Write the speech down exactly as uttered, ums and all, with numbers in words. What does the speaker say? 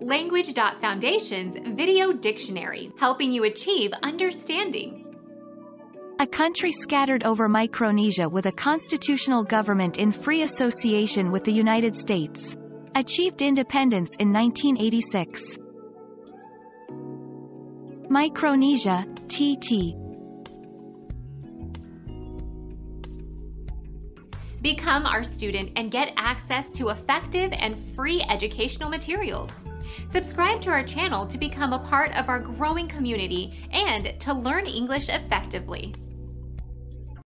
Language Foundation's Video Dictionary, helping you achieve understanding. A country scattered over Micronesia with a constitutional government in free association with the United States. Achieved independence in nineteen eighty-six. Micronesia, T T. Become our student and get access to effective and free educational materials. Subscribe to our channel to become a part of our growing community and to learn English effectively.